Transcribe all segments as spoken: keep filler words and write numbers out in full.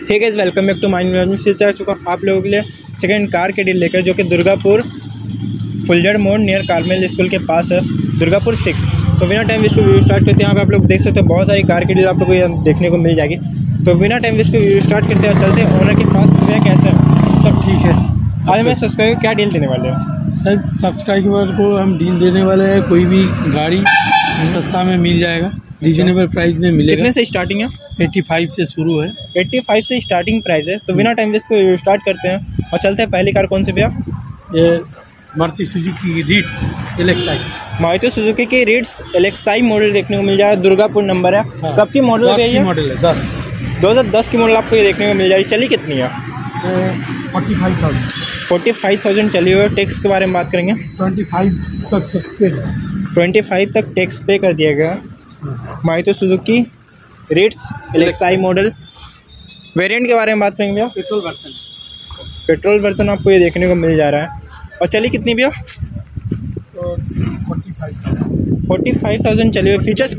Hey guys, welcome back to my new फिर से आ चुका हूँ आप लोगों के लिए सेकंड कार के डील लेकर, जो कि दुर्गापुर फुलझड़ मोड़ नियर कार्मेल स्कूल के पास है, दुर्गापुर सिक्स। तो बिना टाइम वेस्ट को वीडियो स्टार्ट करते हैं। यहाँ पे आप लोग देख सकते हो बहुत सारी कार की डील आप लोग को यहाँ देखने को मिल जाएगी। तो बिना टाइम वेस्ट को वीडियो स्टार्ट करते हैं, चलते हैं ओनर के पास। भैया कैसे है? सब ठीक है। आज मैं सब्सक्राइबर क्या डील देने वाले हैं? सर सब्सक्राइबर को हम डील देने वाले हैं, कोई भी गाड़ी सस्ता में मिल जाएगा, रीजनेबल प्राइस में मिलेगा। कितने से स्टार्टिंग है? पचासी से शुरू है। पचासी से स्टार्टिंग प्राइस है। तो बिना टाइम वेस्ट को स्टार्ट करते हैं और चलते हैं। पहली कार कौन सी भैया? ये मारुति सुजुकी की रीट्स एलेक्साई। मारुति सुजुकी की रीट्स एलेक्साई मॉडल देखने को मिल जाएगा। दुर्गापुर नंबर है। हाँ। कब की मॉडल है ये? मॉडल है दस दो हज़ार दस की मॉडल आपको ये देखने को मिल जाएगी। चली कितनी है? Forty five thousand forty five thousand चली हुई है। टैक्स के बारे में बात करेंगे। ट्वेंटी फाइव तक ट्वेंटी फाइव तक टैक्स पे कर दिया गया। Maruti Suzuki Ritz LXI model. Variant के बारे में बात करेंगे भैया। पेट्रोल वर्जन पेट्रोल वर्जन आपको ये देखने को मिल जा रहा है। और चली कितनी भैया? तो forty five forty five thousand चली हुई। फीचर्स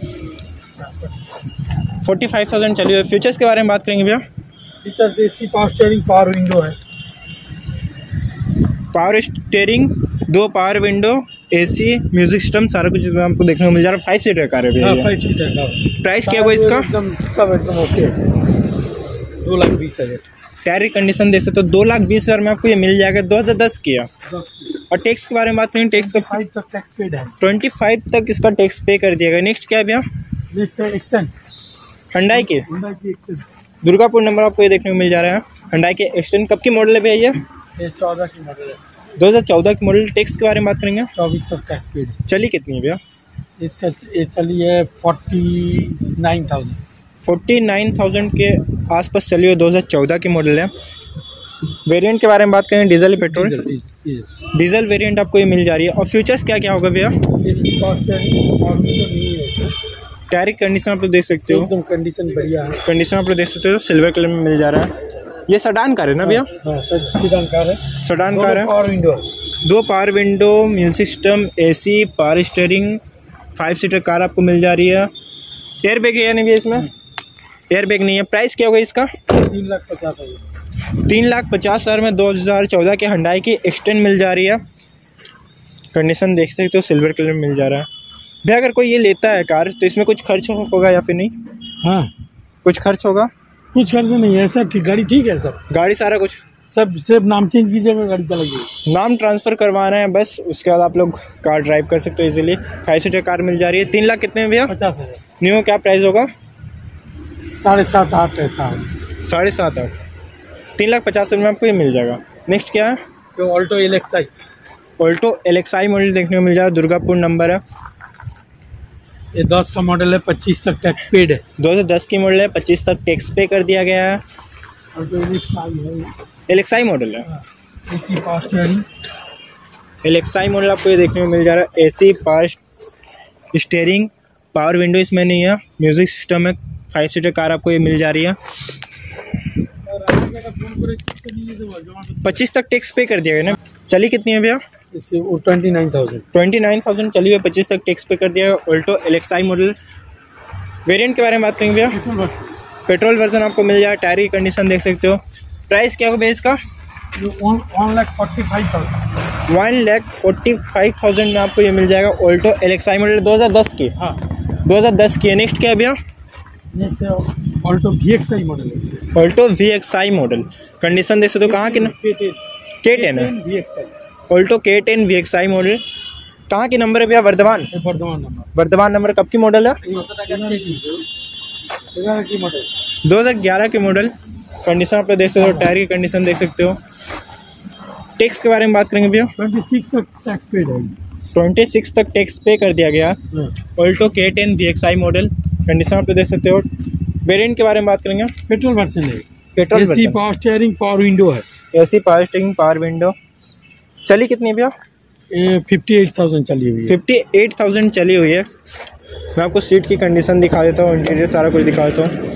फोर्टी फाइव थाउजेंड चली हुई। फीचर्स के बारे में बात करेंगे भैया। Features AC, power steering, power window है। पावर स्टीयरिंग, दो power window, AC, music system, सारा कुछ आपको देखने को मिल जा रहा है। फाइव सीटर कार है भैया। फाइव सीटर का। प्राइस क्या हुआ इसका? एकदम सब एकदम ओके, दो लाख बीस हज़ार। टायर कंडीशन देख सकते हो, दो लाख बीस हज़ार में आपको ये मिल जाएगा। दो हज़ार दस की है। और टैक्स के बारे में बात करें, टैक्स का फाइव तक टैक्स पेड है। ट्वेंटी फाइव तक इसका टैक्स पे कर दिया गया। नेक्स्ट क्या है भैया? नेक्स्ट है एक्सेंट, हुंडई के हुंडई की एक्सेंट। दुर्गापुर नंबर आपको ये देखने को मिल जा रहा है। हुंडई के एक्सटेंड। कब की मॉडल है भैया ये? ये चौदह की मॉडल है। दो हज़ार चौदह की मॉडल। टैक्स के बारे में बात करेंगे। चौबीस तक टैक्स पेड। चली कितनी है भैया? इसका ये चली है forty nine thousand forty nine thousand के आसपास चली हुई। दो हज़ार चौदह की मॉडल है। वेरिएंट के बारे में बात करें, diesel petrol? Diesel diesel diesel variant आपको ये मिल जा रही है। और फ्यूचर्स क्या क्या होगा भैया? एसी, पावर स्टीयरिंग और नहीं है। टायर की कंडीशन आप लोग देख सकते हो, एकदम कंडीशन बढ़िया है। कंडीशन आप लोग देख सकते हो, सिल्वर कलर में मिल जा रहा है। ये सेडान कार है ना भैया? हाँ, सेडान कार है। सेडान कार है। पावर विंडो, दो power window, music system, AC, power steering, five seater car आपको मिल जा रही है। एयर बैग है या नहीं भैया इसमें? एयर बैग नहीं है। प्राइस क्या होगा इसका? तीन लाख पचास हज़ार तीन लाख पचास हज़ार में दो हज़ार चौदह के हुंडई की एक्सटेंड मिल जा रही है। कंडीशन देख सकते हो, सिल्वर कलर में मिल जा रहा है भैया। अगर कोई ये लेता है कार तो इसमें कुछ खर्च होगा या फिर नहीं? हाँ, कुछ खर्च होगा? कुछ खर्च नहीं है सर। ठीक, गाड़ी ठीक है सर। गाड़ी सारा कुछ सब सिर्फ नाम चेंज कीजिएगा, गाड़ी चलेगी। नाम ट्रांसफ़र करवाना है बस, उसके बाद आप लोग कार ड्राइव कर सकते हो इजीली। फाइव सीटर कार मिल जा रही है। तीन लाख कितने में भैया? पचास हज़ार न्यू क्या प्राइस होगा? साढ़े सात आठ ऐसा। साढ़े सात आठ तीन लाख पचास हज़ार में आपको ये मिल जाएगा। नेक्स्ट क्या है? तो Alto LXI. Alto LXI model देखने को मिल जाएगा। दुर्गापुर नंबर है। ये दस का मॉडल है, पच्चीस तक टैक्स पेड है। दो हज़ार दस की मॉडल है, पच्चीस तक टैक्स पे कर दिया गया है। ऑल्टो एलेक्साई है। एलेक्साई मॉडल है। AC, power steering. LXI model आपको ये देखने को मिल जा रहा है। AC, power steering, power window इसमें नहीं है। म्यूजिक सिस्टम है। फाइव सीटर कार आपको ये मिल जा रही है। पच्चीस तक टैक्स पे कर दिया गया ना। चली कितनी है भैया? इससे वो twenty nine thousand twenty nine thousand चली हुई। पच्चीस तक टैक्स पे कर दिया है। Alto LXI model. वेरिएंट के बारे में बात करेंगे भैया। पेट्रोल वर्जन आपको मिल जाएगा। टायर की कंडीशन देख सकते हो। प्राइस क्या होगा भैया इसका? One lakh forty five thousand one lakh forty five thousand में आपको ये मिल जाएगा। ऑल्टो एलेक्साई मॉडल दो हज़ार दस की। हाँ, दो हज़ार दस की है। नेक्स्ट क्या है भैया? Next Alto V X I model है। Alto V X I model. Condition देख सकते हो। कहाँ की ना? के टेन है। V X I Alto K ten V X I model. कहाँ की नंबर है भैया? वर्धमान। वर्धमान नंबर। वर्धमान नंबर। कब की मॉडल है? ग्यारह की मॉडल। दो हज़ार ग्यारह की मॉडल। कंडीशन आप देख सकते हो। टायर की कंडीशन देख सकते हो। टैक्स के बारे में बात करेंगे भैया। ट्वेंटी सिक्स तक टैक्स पेड है। ट्वेंटी सिक्स तक टैक्स पे कर दिया गया। Alto K ten V X I model. Condition आप देख सकते हो। वेरिएंट के बारे में बात करेंगे। पेट्रोल वर्जन है। Petrol AC, power steering, power window है। AC, power steering, power window. चली कितनी है भैया? ये फिफ्टी एट थाउजेंड चली हुई है। फिफ्टी एट थाउजेंड चली हुई है। मैं आपको सीट की कंडीशन दिखा देता हूँ, इंटीरियर सारा कुछ दिखा देता हूँ।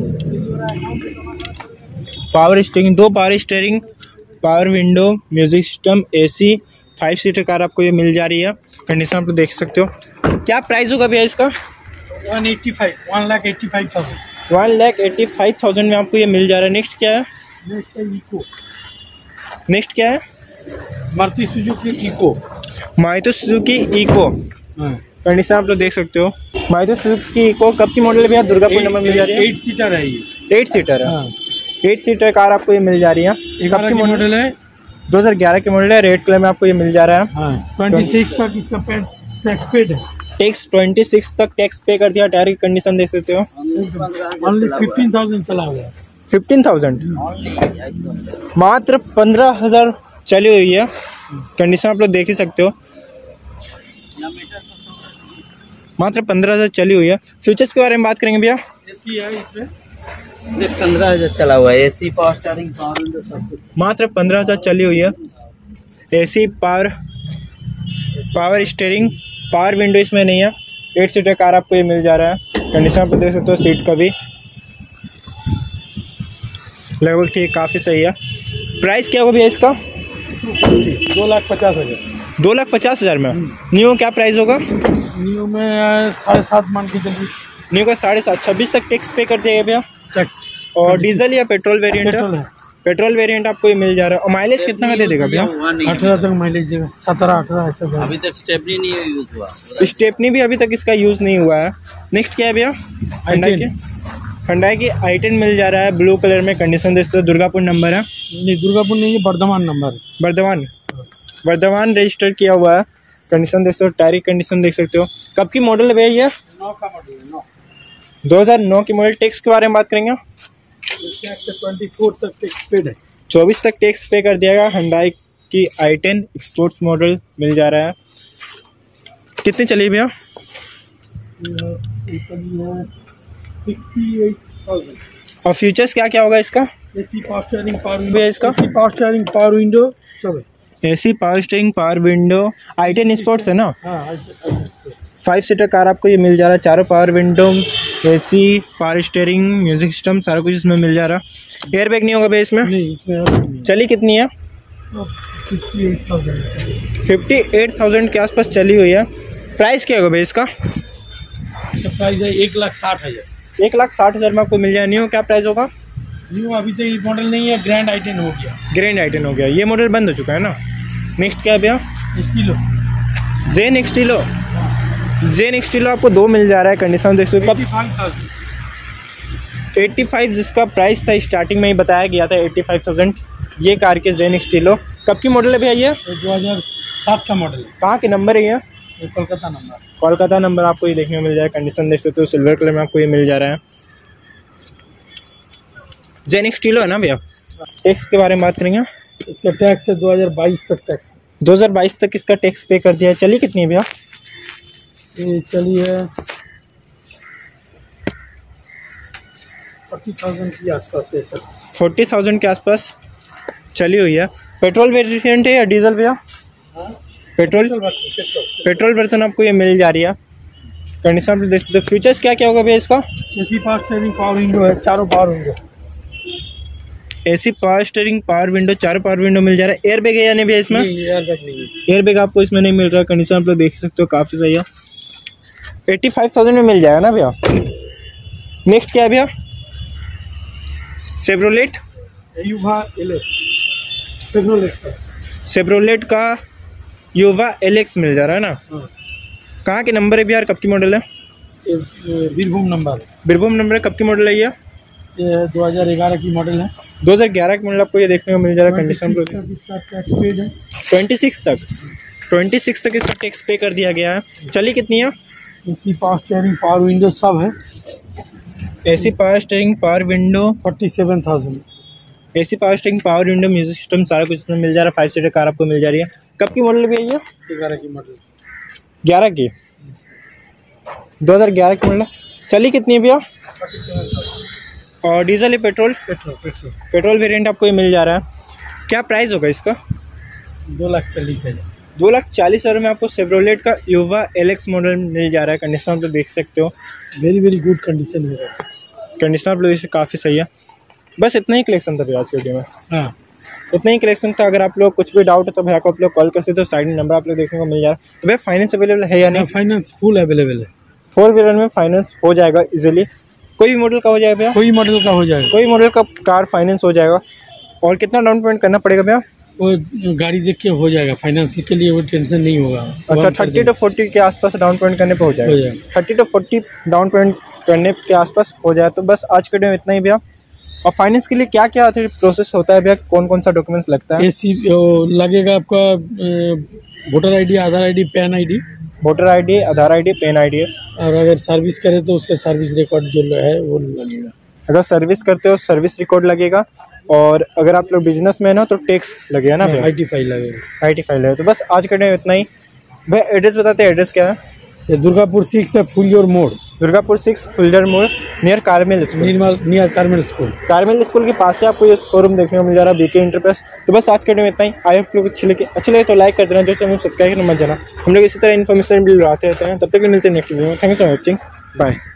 पावर स्टीयरिंग, दो power steering, power window, music system, AC, five seater car आपको ये मिल जा रही है। कंडीशन आप देख सकते हो। क्या प्राइस होगा भैया इसका? One eighty five one lakh eighty five thousand one lakh eighty five thousand में आपको ये मिल जा रहा है। नेक्स्ट क्या है? नेक्स्ट है इको। नेक्स्ट क्या है? Maruti Suzuki Eeco. Maruti Suzuki Eeco हाँ, कंडीशन आप लोग देख सकते हो। मारुति सुजुकी इको कब की मॉडल है भैया? दुर्गापुर नंबर मिल जा रही है। एट सीटर है ये। एट सीटर है। हाँ, एट सीटर कार आपको ये मिल जा रही है। कब की मॉडल है? दो हज़ार ग्यारह की मॉडल है। रेड कलर में आपको ये मिल जा रहा है। हाँ, छब्बीस तक इसका टैक्स पेड है। टैक्स छब्बीस तक टैक्स पे कर दिया। टायर की कंडीशन देख सकते हो। ओनली फिफ्टीन थाउजेंड चला हुआ है। फिफ्टीन थाउजेंड मात्र पंद्रह हज़ार चली हुई है। कंडीशन आप लोग देख ही सकते हो। मात्र पंद्रह हज़ार चली हुई है। फीचर्स के बारे में बात करेंगे भैया। एसी है इसमें, सिर्फ पंद्रह हजार चला हुआ है। AC, power steering, power window सब कुछ। मात्र पंद्रह हज़ार चली हुई है। AC, power power steering, power window इसमें नहीं है। एट सीटर कार आपको ये मिल जा रहा है। कंडीशन आप देख सकते हो। सीट का भी लगभग ठीक, काफ़ी सही है। प्राइस क्या होगा भैया इसका? दो लाख पचास हजार। दो लाख पचास हज़ार में। न्यू क्या प्राइस होगा? न्यू में साढ़े सात मान के चलिए। न्यू का साढ़े सात, छब्बीस तक टैक्स पे कर दिया भैया। टैक्स और डीजल या पेट्रोल वेरिएंट पेट्रोल है। पेट्रोल वेरिएंट आपको ये मिल जा रहा है। और माइलेज कितना का दे देगा भैया? अठारह तक माइलेज देगा। सत्रह अठारह ऐसा। अभी तक स्टेपनी नहीं यूज हुआ। स्टेपनी भी अभी तक इसका यूज़ नहीं हुआ है। नेक्स्ट क्या है भैया? Hyundai की Hyundai की आई टेन मिल जा रहा है ब्लू कलर में। कंडीशन देख सकते हो। दुर्गापुर नंबर है। नहीं, दुर्गापुर नहीं, ये बर्धमान नंबर है। बर्धमान बर्धमान रजिस्टर किया हुआ है। कंडीशन देख सकते हो। टायर की कंडीशन देख सकते हो। कब की मॉडल है भैया ये? नौ का मॉडल है। नौ दो हज़ार नौ की मॉडल। टैक्स के बारे में बात करेंगे। चौबीस तक टैक्स पेड है। चौबीस तक टैक्स पे कर दिया गया। Hyundai की आई टेन स्पोर्ट्स मॉडल मिल जा रहा है। कितनी चली भैया? और फीचर्स क्या क्या होगा इसका? एसी, पावर स्टीयरिंग, पावर भैया विंडो। इसका AC, power steering, power window सब है। AC, power steering, power window. I ten Sports है ना। हाँ, फाइव सीटर कार आपको ये मिल जा रहा है। चारों power window, AC, power steering, music system, सारा कुछ इसमें मिल जा रहा है। एयर बैग नहीं होगा भैया इसमें? नहीं, इसमें चली कितनी है? फिफ्टी एट थाउजेंड के आसपास चली हुई है। प्राइस क्या होगा भैया इसका? प्राइस है एक लाख साठ हजार। एक लाख साठ हज़ार में आपको मिल जाए। न्यू क्या प्राइस होगा? न्यू अभी तो ये मॉडल नहीं है। ग्रैंड आई टेन हो गया। ग्रैंड आई टेन हो गया। ये मॉडल बंद हो चुका है ना। नेक्स्ट क्या है भैया? स्टीलो। जेन एक्सटीलो। जेन एक्सटीलो आपको दो मिल जा रहा है। कंडीशन देख सकते हो। कब? एट्टी फाइव जिसका प्राइस था स्टार्टिंग में ही बताया गया था। एट्टी फाइव थाउजेंड ये कार के जेन एक्सटीलो। कब की मॉडल है भैया ये? दो हज़ार सात का मॉडल है। कहाँ के नंबर है ये? ये कोलकाता नंबर। कोलकाता नंबर आपको ये देखने को मिल जाएगा। कंडीशन देख सकते हो। सिल्वर कलर में आपको ये मिल जा रहा है। जेन एक्सटीलो है ना भैया। टैक्स के बारे में बात करेंगे। इसका टैक्स है दो हज़ार बाईस तक टैक्स। दो हज़ार बाईस तक इसका टैक्स पे कर दिया है। चली कितनी है भैया? ये चली है फोर्टी थाउजेंड के आसपास है सर। फोर्टी थाउजेंड के आसपास चली हुई है। पेट्रोल वेरिएंट है या डीजल भैया? पेट्रोल पेट्रोल वर्जन आपको ये मिल जा रही है। कंडीशन आप देख सकते हो। फीचर्स क्या क्या होगा भैया इसका? AC, power steering, power window है। चारों power window. AC, power steering, power window, चारों पावर विंडो मिल जा रहा है। एयर बैग है या नहीं भैया इसमें? एयर बैग नहीं है। एयर बैग आपको इसमें नहीं मिल रहा है। कंडीशन आप लोग देख सकते हो। काफ़ी सही है। एट्टी फाइव थाउजेंड में मिल जाएगा ना भैया। नेक्स्ट क्या है भैया? सेब्रोलेट। युवा एलेक्स। सेब्रोलेट का सेब्रोलेट का युवा एलेक्स मिल जा रहा है ना। हाँ। कहाँ के नंबर है भैया? कब की मॉडल है? बीरभूम नंबर। बीरभूम नंबर है। कब की मॉडल है ये? ये दो हज़ार ग्यारह की मॉडल है। दो हज़ार ग्यारह की मॉडल आपको ये देखने को मिल जा रहा है। कंडीशन ट्वेंटी सिक्स तक ट्वेंटी सिक्स तक इसका टैक्स पे कर दिया गया है। चली कितनी है? AC, power steering, power window सब है। AC, power steering, power window, forty seven thousand. AC, power steering, power window, music system, सारा कुछ इसमें मिल जा रहा है। फाइव सीटर कार आपको मिल जा रही है। कब की मॉडल भी है ये? ग्यारह की मॉडल। ग्यारह की दो हज़ार ग्यारह की मॉडल। चली कितनी है भैया? और डीजल है petrol? Petrol petrol petrol variant आपको ये मिल जा रहा है। क्या प्राइस होगा इसका? दो लाख चालीस हज़ार। दो लाख चालीस हज़ार में आपको सेब्रोलेट का युवा एलेक्स मॉडल मिल जा रहा है। कंडीशन आप लोग देख सकते हो। वेरी वेरी गुड कंडीशन है। कंडीशन आप लोग इसे काफ़ी सही है। बस इतना ही कलेक्शन था भैया आज की वीडियो में। हाँ, इतना ही कलेक्शन था। अगर आप लोग कुछ भी डाउट है तो भैया को आप लोग कॉल कर सकते हो। साइड में नंबर आप लोग देखने को मिल जा रहा है। तो भैया फाइनेंस अवेलेबल है या नहीं? फाइनेंस फुल अवेलेबल है। फोर व्हीलर में फाइनेंस हो जाएगा इजीली। कोई भी मॉडल का हो जाएगा भैया? कोई मॉडल का हो जाएगा, कोई मॉडल का कार फाइनेंस हो जाएगा। और कितना डाउन पेमेंट करना पड़ेगा भैया? वो गाड़ी देख के हो जाएगा, फाइनेंस के लिए वो टेंशन नहीं होगा। अच्छा, थर्टी टू फोर्टी के आसपास डाउन पेमेंट करने पे हो जाएगा। Thirty to forty down payment करने के आसपास हो जाए। तो बस आज के वीडियो में इतना ही भैया। और फाइनेंस के लिए क्या क्या प्रोसेस होता है भैया, कौन कौन सा डॉक्यूमेंट्स लगता है? एसी लगेगा आपका, voter ID, Aadhaar ID, PAN ID. Voter ID, Aadhaar ID, PAN ID. और अगर सर्विस करे तो उसका सर्विस रिकॉर्ड जो है वो लगेगा। अगर सर्विस करते हो सर्विस रिकॉर्ड लगेगा। और अगर आप लोग बिजनेस मैन हो तो टैक्स लगेगा ना भैया? आई टी फाइल लगेगा। आई टी फाइल लगेगा। तो बस आज के वीडियो में इतना ही भैया। एड्रेस बताते हैं, एड्रेस क्या है? ये दुर्गापुर सिक्स है, फुलजोर मोड़। दुर्गापुर सिक्स फुलजर मोड़ near Carmel school. Near Carmel school. Carmel school के पास से आपको ये शोरूम देखने को मिल जा रहा है, बीके इंटरप्राइज। तो बस आज के वीडियो में इतना ही। आई होप लोग अच्छे लगे अच्छे लगे तो लाइक कर देना, जो चैनल सब्सक्राइब करना मत जाना। हम लोग इसी तरह इन्फॉर्मेशन वीडियो आते रहते हैं। तब तक मिलते हैं नेक्स्ट वीडियो में। Thank you for watching, bye.